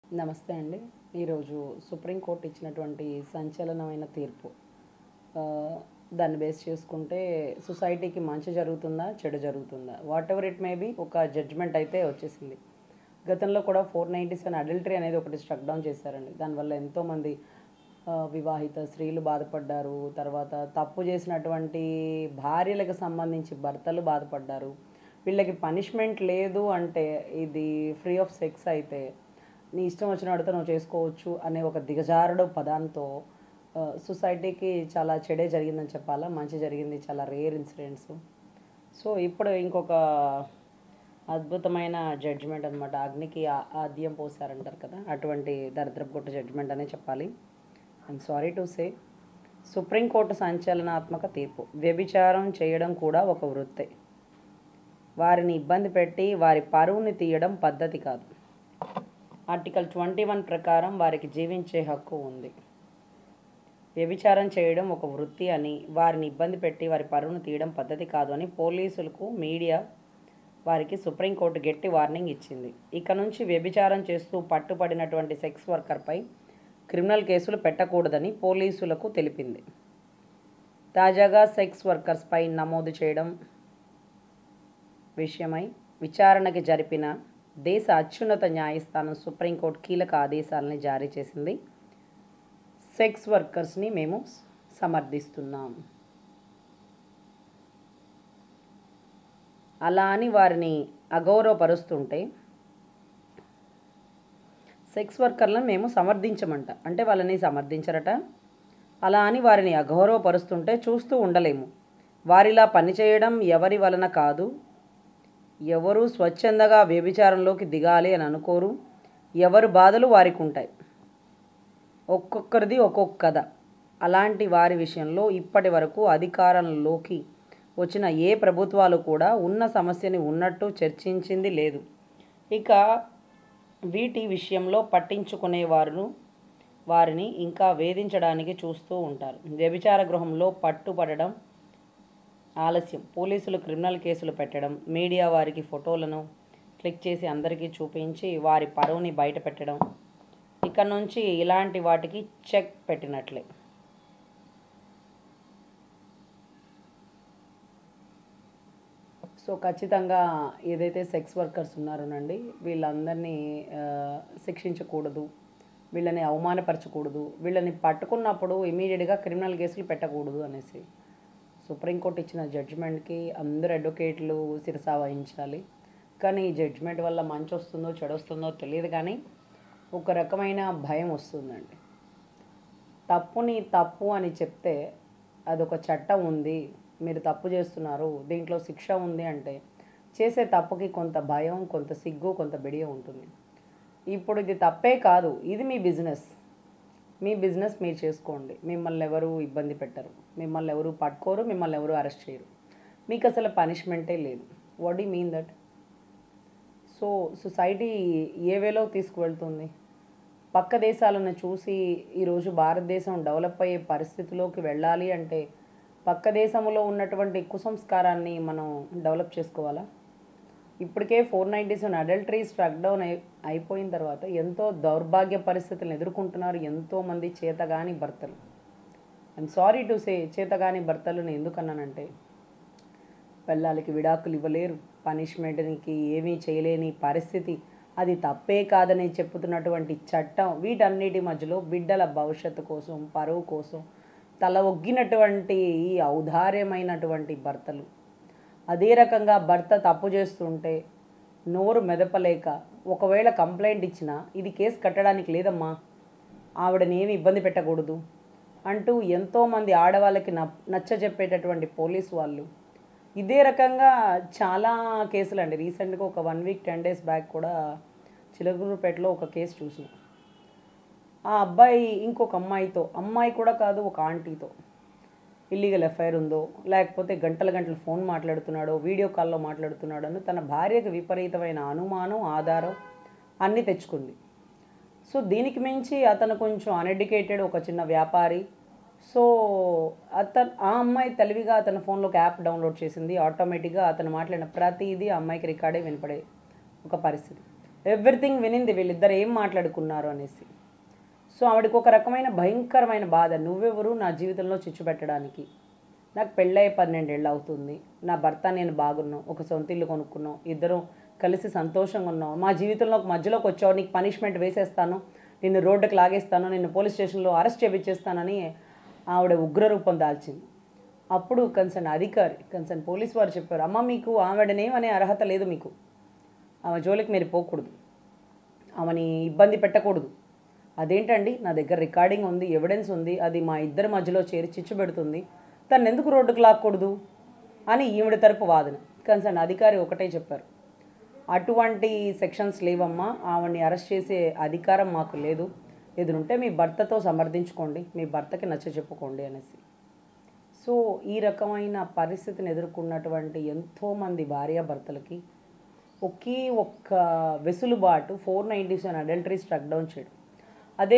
నమస్తే అండి. ఈరోజు సుప్రీంకోర్టు ఇచ్చినటువంటి సంచలనమైన తీర్పు. ఆహ్, దాన్ని బేస్ చేసుకుంటే సొసైటీకి మంచి జరుగుతుందా? చెడు జరుగుతుందా? వాటెవర్ ఇట్ మే బీ ఒక జడ్జ్‌మెంట్ అయితే వచ్చేసింది. గతంలో కూడా 497 అడల్టరీ అనేది ఒకటి స్ట్రక్ డౌన్ చేశారండి. దానివల్ల ఎంతోమంది వివాహిత స్త్రీలు బాధపడ్డారు. తర్వాత తప్పు చేసినటువంటి భార్యలకు సంబంధించి భర్తలు బాధపడ్డారు. వీళ్ళకి పనిష్మెంట్ లేదు అంటే ఇది ఫ్రీ ఆఫ్ సెక్స్ అయితే నీ ఇష్టం వచ్చిన వాడితో నువ్వు చేసుకోవచ్చు అనే ఒక దిగజారుడు పదంతో సొసైటీకి చాలా చెడే జరిగిందని చెప్పాలా. మంచి జరిగింది. చాలా రేర్ ఇన్సిడెంట్స్. సో ఇప్పుడు ఇంకొక అద్భుతమైన జడ్జిమెంట్ అనమాట. అగ్నికి ఆద్యం పోసారంటారు కదా, అటువంటి దరిద్రపు కొట్టు జడ్జిమెంట్ అనే చెప్పాలి. I'm sorry to say. Supreme Court సంచలనాత్మక తీర్పు. వ్యభిచారం చేయడం కూడా ఒక వృత్తే. వారిని ఇబ్బంది పెట్టి వారి పరువుని తీయడం పద్ధతి కాదు. ఆర్టికల్ 21 ప్రకారం వారికి జీవించే హక్కు ఉంది. వ్యభిచారం చేయడం ఒక వృత్తి అని, వారిని ఇబ్బంది పెట్టి వారి పరువును తీయడం పద్ధతి కాదు అని పోలీసులకు, మీడియా వారికి సుప్రీంకోర్టు గట్టి వార్నింగ్ ఇచ్చింది. ఇక నుంచి వ్యభిచారం చేస్తూ పట్టుబడినటువంటి సెక్స్ వర్కర్పై క్రిమినల్ కేసులు పెట్టకూడదని పోలీసులకు తెలిపింది. తాజాగా సెక్స్ వర్కర్స్పై నమోదు చేయడం విషయమై విచారణకి జరిపిన దేశ అత్యున్నత న్యాయస్థానం సుప్రీంకోర్టు కీలక ఆదేశాలని జారీ చేసింది. సెక్స్ వర్కర్స్ని మేము సమర్థిస్తున్నాం. అలా అని వారిని అగౌరవపరుస్తుంటే సెక్స్ వర్కర్లను మేము సమర్థించమంట, అంటే వాళ్ళని సమర్థించరట. అలా అని వారిని అగౌరవపరుస్తుంటే చూస్తూ ఉండలేము. వారిలా పనిచేయడం ఎవరి వలన కాదు. ఎవరు స్వచ్ఛందగా వ్యభిచారంలోకి దిగాలి అని అనుకోరు. ఎవరు బాధలు వారికి ఉంటాయి. ఒక్కొక్కరిది ఒక్కొక్క కథ. అలాంటి వారి విషయంలో ఇప్పటి వరకు అధికారంలోకి వచ్చిన ఏ ప్రభుత్వాలు కూడా ఉన్న సమస్యని ఉన్నట్టు చర్చించింది లేదు. ఇక వీటి విషయంలో పట్టించుకునే వారిని ఇంకా వేధించడానికి చూస్తూ ఉంటారు. వ్యభిచార గృహంలో పట్టుబడడం ఆలస్యం, పోలీసులు క్రిమినల్ కేసులు పెట్టడం, మీడియా వారికి ఫోటోలను క్లిక్ చేసి అందరికీ చూపించి వారి పరువుని బయట పెట్టడం, ఇక నుంచి ఇలాంటి వాటికి చెక్ పెట్టినట్లే. సో ఖచ్చితంగా ఏదైతే సెక్స్ వర్కర్స్ ఉన్నారోనండి, వీళ్ళందరినీ శిక్షించకూడదు, వీళ్ళని అవమానపరచకూడదు, వీళ్ళని పట్టుకున్నప్పుడు ఇమీడియట్గా క్రిమినల్ కేసులు పెట్టకూడదు అనేసి సుప్రీంకోర్టు ఇచ్చిన జడ్జిమెంట్కి అందరు అడ్వకేట్లు శిరస వహించాలి. కానీ ఈ జడ్జిమెంట్ వల్ల మంచి వస్తుందో చెడు వస్తుందో తెలియదు, కానీ ఒక రకమైన భయం వస్తుందండి. తప్పుని తప్పు అని చెప్తే అదొక చట్టం ఉంది, మీరు తప్పు చేస్తున్నారు, దీంట్లో శిక్ష ఉంది అంటే చేసే తప్పుకి కొంత భయం, కొంత సిగ్గు, కొంత బిడియం ఉంటుంది. ఇప్పుడు ఇది తప్పే కాదు, ఇది మీ బిజినెస్. మీ బిజినెస్ మీరు చేసుకోండి. మిమ్మల్ని ఎవరు ఇబ్బంది పెట్టరు, మిమ్మల్ని ఎవరు పట్టుకోరు, మిమ్మల్ని ఎవరు అరెస్ట్ చేయరు. మీకు అసలు పనిష్మెంటే లేదు. What do mean that? So society ఏ వేలో తీసుకువెళ్తుంది? పక్క దేశాలను చూసి ఈరోజు భారతదేశం డెవలప్ అయ్యే పరిస్థితిలోకి వెళ్ళాలి అంటే పక్క దేశంలో ఉన్నటువంటి కుసంస్కారాన్ని మనం డెవలప్ చేసుకోవాలా? ఇప్పటికే 497 అడల్టరీ స్ట్రక్ డౌన్ అయిపోయిన తర్వాత ఎంతో దౌర్భాగ్య పరిస్థితులను ఎదుర్కొంటున్నారు ఎంతోమంది చేతగాని భర్తలు. ఐఎమ్ సారీ టు సే, చేతగాని భర్తలను ఎందుకన్నానంటే పెళ్ళాలకి విడాకులు ఇవ్వలేరు, పనిష్మెంట్కి ఏమీ చేయలేని పరిస్థితి, అది తప్పే కాదని చెప్పుతున్నటువంటి చట్టం, వీటన్నిటి మధ్యలో బిడ్డల భవిష్యత్తు కోసం, పరువు కోసం తల ఒగ్గినటువంటి ఈ ఔదార్యమైనటువంటి భర్తలు, అదే రకంగా భర్త తప్పు చేస్తుంటే నోరు మెదపలేక ఒకవేళ కంప్లైంట్ ఇచ్చినా ఇది కేసు కట్టడానికి లేదమ్మా, ఆవిడని ఏమి ఇబ్బంది పెట్టకూడదు అంటూ ఎంతోమంది ఆడవాళ్ళకి నచ్చజెప్పేటటువంటి పోలీసు వాళ్ళు ఇదే రకంగా చాలా కేసులు అండి. రీసెంట్గా ఒక 1 వీక్ 10 డేస్ బ్యాక్ కూడా చిలకలూరుపేటలో ఒక కేసు చూసిన. ఆ అబ్బాయి ఇంకొక అమ్మాయి కూడా కాదు, ఒక ఆంటీతో ఇల్లీగల్ ఎఫ్ఐఆర్ ఉందో, లేకపోతే గంటలు గంటలు ఫోన్ మాట్లాడుతున్నాడో, వీడియో కాల్లో మాట్లాడుతున్నాడో అని తన భార్యకు విపరీతమైన అనుమానం, ఆధారం అన్నీ తెచ్చుకుంది. సో దీనికి మించి అతను కొంచెం అన్ఎడ్యుకేటెడ్, ఒక చిన్న వ్యాపారి. సో ఆ అమ్మాయి తెలివిగా అతని ఫోన్లోకి యాప్ డౌన్లోడ్ చేసింది. ఆటోమేటిక్గా అతను మాట్లాడిన ప్రతిదీ ఆ అమ్మాయికి రికార్డే వినపడే ఒక పరిస్థితి. ఎవ్రీథింగ్ వినింది వీళ్ళిద్దరు ఏం మాట్లాడుకున్నారు అనేసి. సో ఆవిడకి ఒక రకమైన భయంకరమైన బాధ, నువ్వెవరు నా జీవితంలో చిచ్చు పెట్టడానికి, నాకు పెళ్ళయ్యే 12 ఏళ్ళు అవుతుంది, నా భర్త నేను బాగున్నాం, ఒక సొంత ఇల్లు కొనుక్కున్నాం, ఇద్దరం కలిసి సంతోషంగా ఉన్నాం, మా జీవితంలోకి మధ్యలోకి వచ్చావు, నీకు పనిష్మెంట్ వేసేస్తాను, నిన్ను రోడ్డుకి లాగేస్తాను, నిన్ను పోలీస్ స్టేషన్లో అరెస్ట్ చేయించేస్తానని ఆవిడ ఉగ్రరూపం దాల్చింది. అప్పుడు కన్సర్న్ పోలీస్ వారు చెప్పారు, అమ్మ మీకు ఆవిడనేమనే అర్హత లేదు, మీకు ఆమె జోలికి మీరు పోకూడదు, ఆమెని ఇబ్బంది పెట్టకూడదు. అదేంటండి, నా దగ్గర రికార్డింగ్ ఉంది, ఎవిడెన్స్ ఉంది, అది మా ఇద్దరి మధ్యలో చేరి చిచ్చు పెడుతుంది, తను ఎందుకు రోడ్డుకు లాక్కూడదు అని ఈవిడ తరపు వాదన. కన్సర్న్ అధికారి ఒకటే చెప్పారు, అటువంటి సెక్షన్స్ లేవమ్మా, ఆవిడని అరెస్ట్ చేసే అధికారం మాకు లేదు, ఎదురుంటే మీ భర్తతో సమర్థించుకోండి, మీ భర్తకి నచ్చ చెప్పుకోండి అనేసి. సో ఈ రకమైన పరిస్థితిని ఎదుర్కొన్నటువంటి ఎంతోమంది భార్యాభర్తలకి ఒకే ఒక్క వెసులుబాటు 497 అడల్టరీ స్ట్రక్ డౌన్ చేయడం. అదే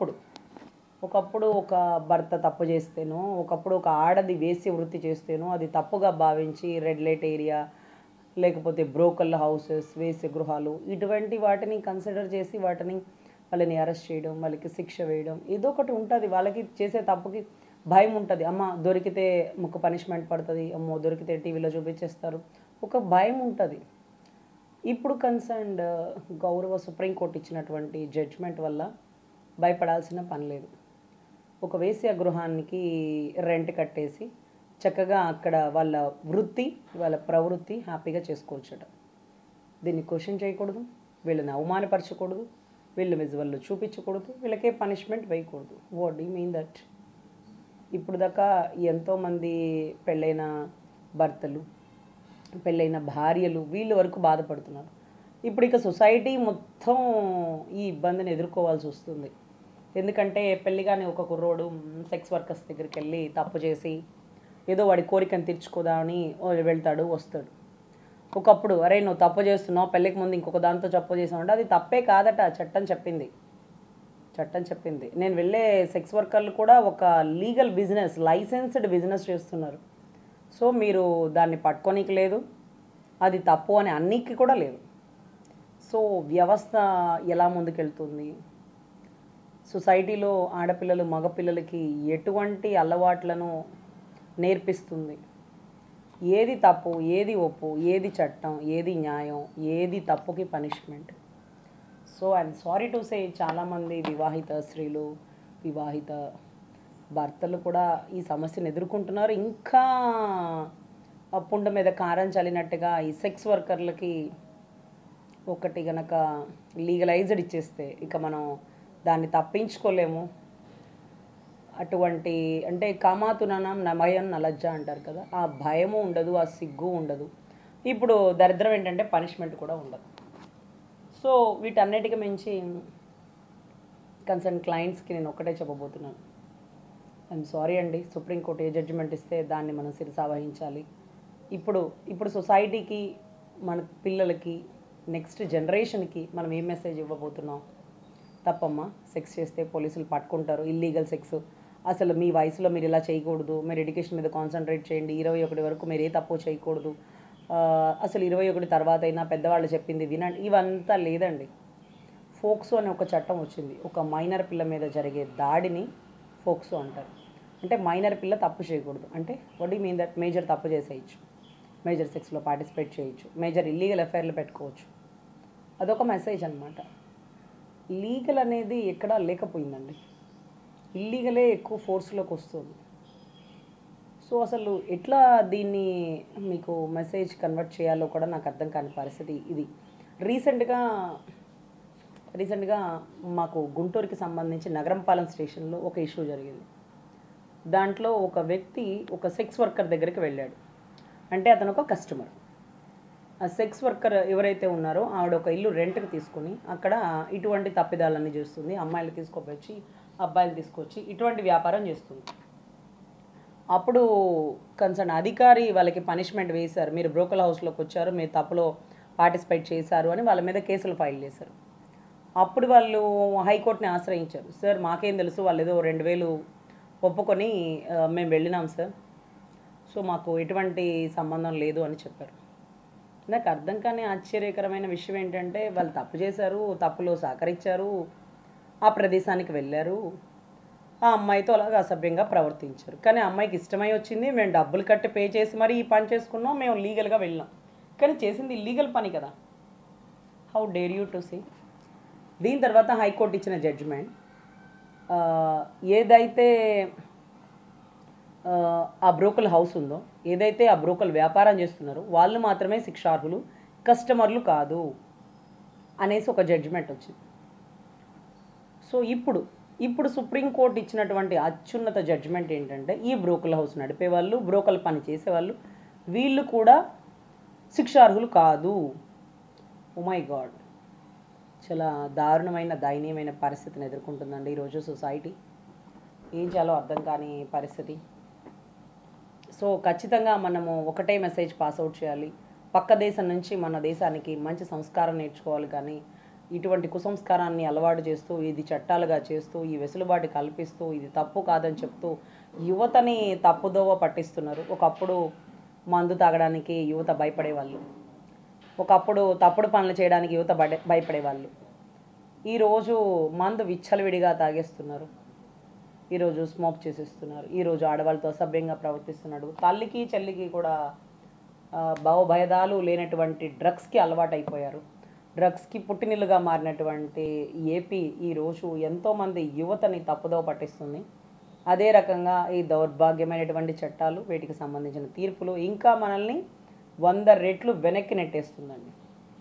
ఒకప్పుడు ఒక భర్త తప్పు చేస్తేనో, ఒకప్పుడు ఒక ఆడది వేశ్య వృత్తి చేస్తేనో అది తప్పుగా భావించి రెడ్ లైట్ ఏరియా, లేకపోతే బ్రోకల్ హౌసెస్, వేశ్య గృహాలు, ఇటువంటి వాటిని కన్సిడర్ చేసి వాళ్ళని అరెస్ట్ చేయడం, వాళ్ళకి శిక్ష వేయడం, ఏదో ఒకటి ఉంటుంది. వాళ్ళకి చేసే తప్పుకి భయం ఉంటుంది, అమ్మ దొరికితే ముక్క పనిష్మెంట్ పడుతుంది, అమ్మో దొరికితే టీవీలో చూపించేస్తారు, ఒక భయం ఉంటుంది. ఇప్పుడు కన్సర్న్డ్ గౌరవ సుప్రీంకోర్టు ఇచ్చినటువంటి జడ్జ్మెంట్ వల్ల భయపడాల్సిన పని లేదు. ఒక వేశ్య గృహానికి రెంట్ కట్టేసి చక్కగా అక్కడ వాళ్ళ వృత్తి, వాళ్ళ ప్రవృత్తి హ్యాపీగా చేసుకోవచ్చట. దీన్ని క్వశ్చన్ చేయకూడదు, వీళ్ళని అవమానపరచకూడదు, వీళ్ళ విజువల్లో చూపించకూడదు, వీళ్ళకే పనిష్మెంట్ వేయకూడదు. What do you mean that? ఇప్పుడు దాకా ఎంతోమంది పెళ్ళైన భర్తలు, పెళ్ళైన భార్యలు వీళ్ళ వరకు బాధపడుతున్నారు. ఇప్పుడు ఇక సొసైటీ మొత్తం ఈ ఇబ్బందిని ఎదుర్కోవాల్సి వస్తుంది. ఎందుకంటే పెళ్ళిగానే ఒక కుర్రోడు సెక్స్ వర్కర్స్ దగ్గరికి వెళ్ళి తప్పు చేసి ఏదో వాడి కోరికను తీర్చుకోదామని వెళ్తాడు, వస్తాడు. ఒకప్పుడు అరే నువ్వు తప్పు చేస్తున్నావు, పెళ్ళికి ముందు ఇంకొక దాంతో తప్పు చేసావు అంటే అది తప్పే కాదట, చట్టం చెప్పింది. నేను వెళ్ళే సెక్స్ వర్కర్లు కూడా ఒక లీగల్ బిజినెస్, లైసెన్స్డ్ బిజినెస్ చేస్తున్నారు. సో మీరు దాన్ని పట్టుకోనికి లేదు, అది తప్పు అని అన్నికి కూడా లేదు. సో వ్యవస్థ ఎలా ముందుకెళ్తుంది, సొసైటీలో ఆడపిల్లలు మగపిల్లలకి ఎటువంటి అలవాట్లను నేర్పిస్తుంది, ఏది తప్పు, ఏది ఒప్పు, ఏది చట్టం, ఏది న్యాయం, ఏది తప్పుకి punishment. So I'm sorry to say, చాలామంది వివాహిత స్త్రీలు, వివాహిత భర్తలు కూడా ఈ సమస్యను ఎదుర్కొంటున్నారు. ఇంకా పుండ మీద కారం చల్లినట్టుగా ఈ సెక్స్ వర్కర్లకి ఒకటి గనక లీగలైజ్డ్ ఇచ్చేస్తే ఇక మనం దాన్ని తప్పించుకోలేము. అటువంటి అంటే కామాతుననం నమయం నలజ్జ అంటారు కదా, ఆ భయము ఉండదు, ఆ సిగ్గు ఉండదు. ఇప్పుడు దరిద్రం ఏంటంటే పనిష్మెంట్ కూడా ఉండదు. సో వీటన్నిటికి మించి కన్సర్న్ క్లయింట్స్కి నేను ఒక్కటే చెప్పబోతున్నాను, ఐఎమ్ సారీ అండి, సుప్రీంకోర్టు ఏ జడ్జిమెంట్ ఇస్తే దాన్ని మనం శిరసావహించాలి. ఇప్పుడు సొసైటీకి, మన పిల్లలకి, నెక్స్ట్ జనరేషన్కి మనం ఏం మెసేజ్ ఇవ్వబోతున్నాం? తప్పమ్మా, సెక్స్ చేస్తే పోలీసులు పట్టుకుంటారు, ఇల్లీగల్ సెక్స్, అసలు మీ వయసులో మీరు ఇలా చేయకూడదు, మీరు ఎడ్యుకేషన్ మీద కాన్సన్ట్రేట్ చేయండి, 21 వరకు మీరు ఏ తప్పు చేయకూడదు, అసలు 21 తర్వాత అయినా పెద్దవాళ్ళు చెప్పింది వినండి, ఇవంతా లేదండి. ఫోక్సో అనే ఒక చట్టం వచ్చింది, ఒక మైనర్ పిల్ల మీద జరిగే దాడిని ఫోక్సో అంటారు. అంటే మైనర్ పిల్ల తప్పు చేయకూడదు అంటే what you mean that? Major తప్పు చేసేయచ్చు, మేజర్ సెక్స్లో పార్టిసిపేట్ చేయొచ్చు, మేజర్ ఇల్లీగల్ అఫైర్లు పెట్టుకోవచ్చు. అదొక మెసేజ్ అనమాట. లీగల్ అనేది ఎక్కడా లేకపోయిందండి, ఇల్లీగలే ఎక్కువ ఫోర్స్లోకి వస్తుంది. సో అసలు ఎట్లా దీన్ని మీకు మెసేజ్ కన్వర్ట్ చేయాలో కూడా నాకు అర్థం కాని పరిస్థితి ఇది. రీసెంట్గా మాకు గుంటూరుకి సంబంధించి నగరంపాలెం స్టేషన్లో ఒక ఇష్యూ జరిగింది. దాంట్లో ఒక వ్యక్తి ఒక సెక్స్ వర్కర్ దగ్గరికి వెళ్ళాడు. అంటే అతను ఒక కస్టమర్. ఆ సెక్స్ వర్కర్ ఎవరైతే ఉన్నారో ఆవిడ ఒక ఇల్లు రెంట్కి తీసుకుని అక్కడ ఇటువంటి తప్పిదాలన్నీ చేస్తుంది, అమ్మాయిలు తీసుకొచ్చి అబ్బాయిలు తీసుకొచ్చి ఇటువంటి వ్యాపారం చేస్తుంది. అప్పుడు కన్సర్న్ అధికారి వాళ్ళకి పనిష్మెంట్ వేశారు, మీరు బ్రోకల్ హౌస్లోకి వచ్చారు, మీరు తప్పులో పార్టిసిపేట్ చేశారు అని వాళ్ళ మీద కేసులు ఫైల్ చేశారు. అప్పుడు వాళ్ళు హైకోర్టుని ఆశ్రయించారు. సార్ మాకేం తెలుసు, వాళ్ళు ఏదో 2000 ఒప్పుకొని మేము వెళ్ళినాం సార్, సో మాకు ఎటువంటి సంబంధం లేదు అని చెప్పారు. నాకు అర్థం కాని ఆశ్చర్యకరమైన విషయం ఏంటంటే వాళ్ళు తప్పు చేశారు, తప్పులో సహకరించారు, ఆ ప్రదేశానికి వెళ్ళారు, ఆ అమ్మాయితో అలాగా అసభ్యంగా ప్రవర్తించారు. కానీ ఆ అమ్మాయికి ఇష్టమై వచ్చింది, మేము డబ్బులు కట్టి పే చేసి మరి ఈ పని చేసుకున్నాం, మేము లీగల్గా వెళ్ళాం. కానీ చేసింది ఇల్లీగల్ పని కదా. How dare you to see. దీని తర్వాత హైకోర్టు ఇచ్చిన జడ్జిమెంట్, ఏదైతే ఆ బ్రోకల్ హౌస్ ఉందో, ఏదైతే ఆ బ్రోకల్ వ్యాపారం చేస్తున్నారో వాళ్ళు మాత్రమే శిక్షార్హులు, కస్టమర్లు కాదు అనేసి ఒక జడ్జిమెంట్ వచ్చింది. సో ఇప్పుడు సుప్రీంకోర్టు ఇచ్చినటువంటి అత్యున్నత జడ్జిమెంట్ ఏంటంటే ఈ బ్రోకల్ హౌస్ నడిపేవాళ్ళు, బ్రోకల్ పని చేసేవాళ్ళు వీళ్ళు కూడా శిక్షార్హులు కాదు. ఓ మై గాడ్, చాలా దారుణమైన దయనీయమైన పరిస్థితిని ఎదుర్కొంటుందండి ఈరోజు సొసైటీ. ఏం చేయాలో అర్థం కాని పరిస్థితి. సో ఖచ్చితంగా మనము ఒకటే మెసేజ్ పాస్అవుట్ చేయాలి, పక్క దేశం నుంచి మన దేశానికి మంచి సంస్కారం నేర్చుకోవాలి. కానీ ఇటువంటి కుసంస్కారాన్ని అలవాటు చేస్తూ, ఇది చట్టాలుగా చేస్తూ, ఈ వెసులుబాటు కల్పిస్తూ, ఇది తప్పు కాదని చెప్తూ యువతని తప్పుదోవ పట్టిస్తున్నారు. ఒకప్పుడు మందు తాగడానికి యువత భయపడేవాళ్ళు, ఒకప్పుడు తప్పుడు పనులు చేయడానికి యువత భయపడేవాళ్ళు. ఈరోజు మందు విచ్చలవిడిగా తాగేస్తున్నారు, ఈరోజు స్మోక్ చేసేస్తున్నారు, ఈరోజు ఆడవాళ్ళతో అసభ్యంగా ప్రవర్తిస్తున్నాడు. తల్లికి చెల్లికి కూడా భావభేదాలు లేనటువంటి డ్రగ్స్కి అలవాటు అయిపోయారు. డ్రగ్స్కి పుట్టినిల్లుగా మారినటువంటి ఏపీ ఈరోజు ఎంతోమంది యువతని తప్పుదోవ పట్టిస్తుంది. అదే రకంగా ఈ దౌర్భాగ్యమైనటువంటి చట్టాలు, వీటికి సంబంధించిన తీర్పులు ఇంకా మనల్ని 100 రెట్లు వెనక్కి నెట్టేస్తుందండి.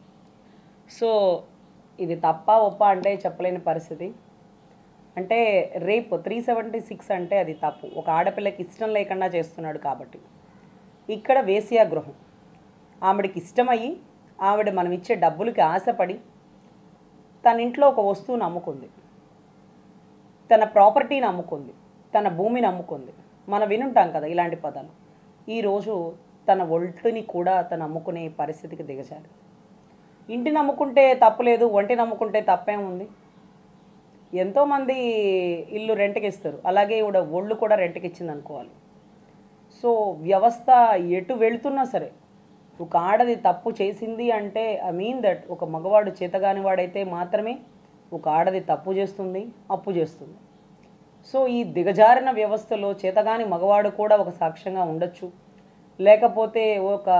సో ఇది తప్ప ఒప్ప అంటే చెప్పలేని పరిస్థితి. అంటే రేపు 376 అంటే అది తప్పు, ఒక ఆడపిల్లకి ఇష్టం లేకుండా చేస్తున్నాడు కాబట్టి. ఇక్కడ వేశ్యా గృహం, ఆవిడకి ఇష్టమయ్యి ఆవిడ మనం ఇచ్చే డబ్బులకి ఆశపడి తన ఇంట్లో ఒక వస్తువుని అమ్ముకుంది, తన ప్రాపర్టీని అమ్ముకుంది, తన భూమిని అమ్ముకుంది. మనం వినుంటాం కదా ఇలాంటి పదాలు. ఈరోజు తన ఒంటిని కూడా తను అమ్ముకునే పరిస్థితికి దిగజారు. ఇంటిని అమ్ముకుంటే తప్పులేదు, ఒంటిని అమ్ముకుంటే తప్పేం ఉంది. ఎంతోమంది ఇల్లు రెంట్కి ఇస్తారు, అలాగే కూడా ఒళ్ళు కూడా రెంట్కి ఇచ్చింది అనుకోవాలి. సో వ్యవస్థ ఎటు వెళుతున్నా సరే ఒక ఆడది తప్పు చేసింది అంటే ఐ మీన్ దట్ ఒక మగవాడు చేతగాని వాడైతే మాత్రమే ఒక ఆడది తప్పు చేస్తుంది, అప్పు చేస్తుంది. సో ఈ దిగజారిన వ్యవస్థలో చేతగాని మగవాడు కూడా ఒక సాక్ష్యంగా ఉండొచ్చు, లేకపోతే ఒక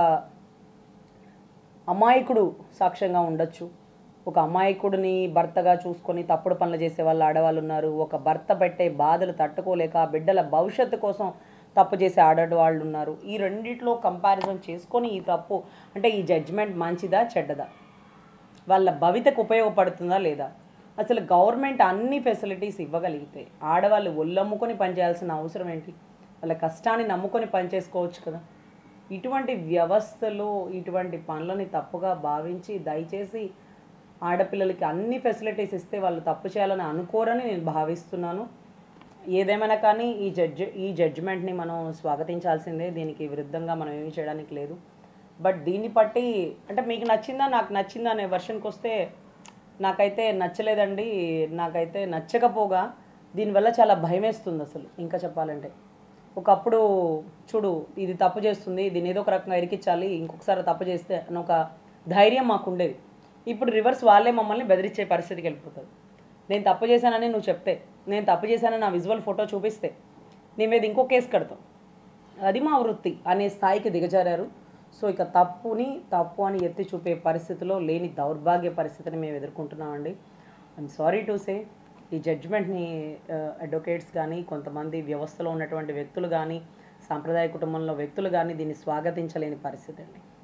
అమాయకుడు సాక్ష్యంగా ఉండొచ్చు. ఒక అమాయకుడిని భర్తగా చూసుకొని తప్పుడు పనులు చేసే వాళ్ళు ఆడవాళ్ళు ఉన్నారు. ఒక భర్త పెట్టే బాధలు తట్టుకోలేక బిడ్డల భవిష్యత్తు కోసం తప్పు చేసే ఆడవాళ్ళు ఉన్నారు. ఈ రెండిట్లో కంపారిజన్ చేసుకొని ఈ తప్పు అంటే ఈ జడ్జిమెంట్ మంచిదా చెడ్డదా, వాళ్ళ భవితకు ఉపయోగపడుతుందా లేదా, అసలు గవర్నమెంట్ అన్ని ఫెసిలిటీస్ ఇవ్వగలిగితే ఆడవాళ్ళు ఒళ్ళమ్ముకొని పనిచేయాల్సిన అవసరం ఏంటి? వాళ్ళ కష్టాన్ని నమ్ముకొని పనిచేసుకోవచ్చు కదా. ఇటువంటి వ్యవస్థలో ఇటువంటి పనులని తప్పుగా భావించి దయచేసి ఆడపిల్లలకి అన్ని ఫెసిలిటీస్ ఇస్తే వాళ్ళు తప్పు చేయాలని అనుకోరని నేను భావిస్తున్నాను. ఏదేమైనా కానీ ఈ జడ్జిమెంట్ని మనం స్వాగతించాల్సిందే, దీనికి విరుద్ధంగా మనం ఏమీ చేయడానికి లేదు. బట్ దీన్ని బట్టి అంటే మీకు నచ్చిందా నాకు నచ్చిందా అనే వర్షన్కి వస్తే నాకైతే నచ్చలేదండి. నాకైతే నచ్చకపోగా దీనివల్ల చాలా భయం వేస్తుంది అసలు. ఇంకా చెప్పాలంటే ఒకప్పుడు చూడు ఇది తప్పు చేస్తుంది, దీన్ని ఏదో ఒక రకంగా ఇరికించాలి, ఇంకొకసారి తప్పు చేస్తే అని ఒక ధైర్యం మాకు ఉండేది. ఇప్పుడు రివర్స్ వాళ్ళే మమ్మల్ని బెదిరించే పరిస్థితికి వెళ్ళిపోతుంది. నేను తప్పు చేశానని నువ్వు చెప్తే, నేను తప్పు చేశానని నా విజువల్ ఫోటో చూపిస్తే నీ మీద ఇంకో కేసు కడతాం, అది మా వృత్తి అనే స్థాయికి దిగజారారు. సో ఇక తప్పు అని ఎత్తి చూపే పరిస్థితిలో లేని దౌర్భాగ్య పరిస్థితిని మేము ఎదుర్కొంటున్నామండి. ఐఎమ్ సారీ టు సే, ఈ జడ్జిమెంట్ని అడ్వకేట్స్ కానీ కొంతమంది వ్యవస్థలో ఉన్నటువంటి వ్యక్తులు కానీ సాంప్రదాయ కుటుంబంలో వ్యక్తులు కానీ దీన్ని స్వాగతించలేని పరిస్థితి అండి.